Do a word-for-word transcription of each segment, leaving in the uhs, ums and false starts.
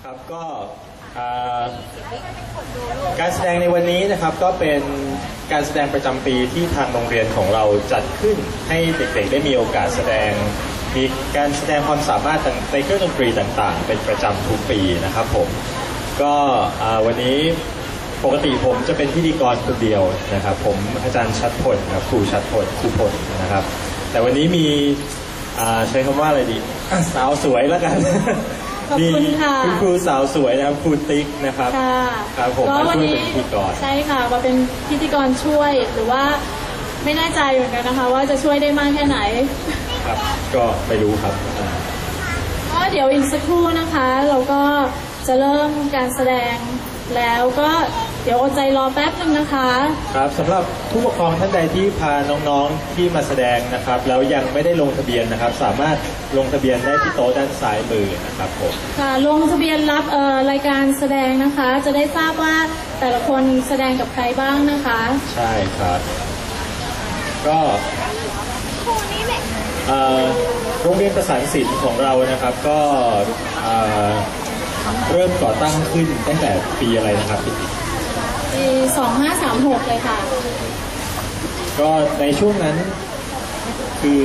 ครับก็การแสดงในวันนี้นะครับก็เป็นการแสดงประจำปีที่ทางโรงเรียนของเราจัดขึ้นให้เด็กๆได้มีโอกาสแสดงมีการแสดงความสามารถในเครื่องดนตรีต่างๆเป็นประจำทุกปีนะครับผมก็วันนี้ปกติผมจะเป็นพิธีกรคนเดียวนะครับผมอาจารย์ชัดพลครับครูชัดพลครูพลนะครับแต่วันนี้มีใช้คำว่าอะไรดีสาวสวยแล้วกันมีคุณครูสาวสวยนะครับครูติ๊กนะครับครับผมมาช่วยเป็นพิธีกรใช่ค่ะมาเป็นพิธีกรช่วยหรือว่าไม่แน่ใจเหมือนกันนะคะว่าจะช่วยได้มากแค่ไหนครับก็ไม่รู้ครับก็เดี๋ยวอีกสักครู่นะคะเราก็จะเริ่มการแสดงแล้วก็เดี๋ยวอดใจรอแป๊บนึงนะคะครับสำหรับผู้ปกครองท่านใดที่พาน้องๆที่มาแสดงนะครับแล้วยังไม่ได้ลงทะเบียนนะครับสามารถลงทะเบียนได้ที่โต๊ะด้านซ้ายมือนะครับผมค่ะลงทะเบียนรับเอ่อรายการแสดงนะคะจะได้ทราบว่าแต่ละคนแสดงกับใครบ้างนะคะใช่ครับก็โรงเรียนประสานศิลป์ของเรานะครับก็เริ่มก่อตั้งขึ้นตั้งแต่ปีอะไรนะครับปีสองห้าสามหกเลยค่ะก็ในช่วงนั้นคือ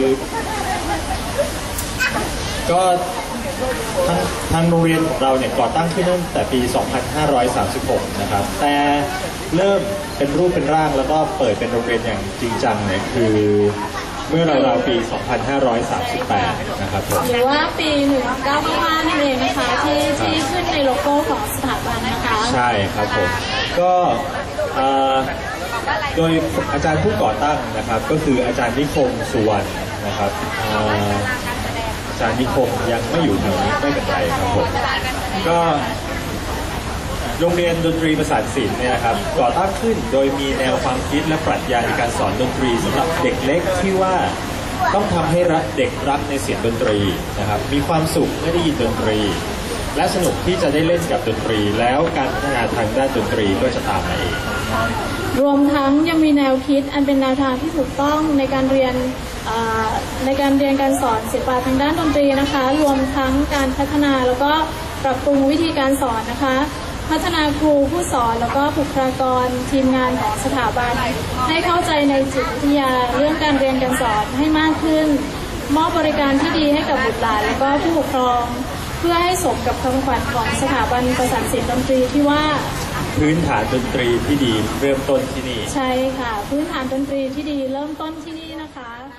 ก็ทางทางโรงเรียนของเราเนี่ยก่อตั้งขึ้นตั้งแต่ปีสองพันห้าร้อยสามสิบหกนะครับแต่เริ่มเป็นรูปเป็นร่างแล้วก็เปิดเป็นโรงเรียนอย่างจริงจังเนี่ยคือเมื่อราวๆปีสองพันห้าร้อยสามสิบแปดนะครับผมหรือว่าปีหนึ่งเก้าห้านั่นเองนะคะที่ที่ขึ้นในโลโก้ของสถาบันนะคะใช่ครับผมก็โดยอาจารย์ผู้ก่อตั้งนะครับก็คืออาจารย์นิคมสุวรรณนะครับอาจารย์นิคมยังไม่อยู่แถวนี้ไม่เป็นไรครับผมก็โรงเรียนดนตรีประสานศิลป์เนี่ยครับก่อตั้งขึ้นโดยมีแนวความคิดและปรัชญาในการสอนดนตรีสำหรับเด็กเล็กที่ว่าต้องทำให้เด็กรักในเสียงดนตรีนะครับมีความสุขเมื่อได้ยินดนตรีและสนุกที่จะได้เล่นกับดนตรีแล้วการพัฒนาทางด้านดนตรีก็จะตามมาเองรวมทั้งยังมีแนวคิดอันเป็นแนวทางที่ถูกต้องในการเรียนในการเรียนการสอนศิลปะทางด้านดนตรีนะคะรวมทั้งการพัฒนาแล้วก็ปรับปรุงวิธีการสอนนะคะพัฒนาครูผู้สอนแล้วก็บุคลากรทีมงานของสถาบันให้เข้าใจในจิตวิทยาเรื่องการเรียนการสอนให้มากขึ้นมอบบริการที่ดีให้กับบุตรหลานแล้วก็ผู้ปกครองเพื่อให้สมกับคำขวัญของสถาบันประสานศิลป์ดนตรีที่ว่าพื้นฐานดนตรีที่ดีเริ่มต้นที่นี่ใช่ค่ะพื้นฐานดนตรีที่ดีเริ่มต้นที่นี่นะคะ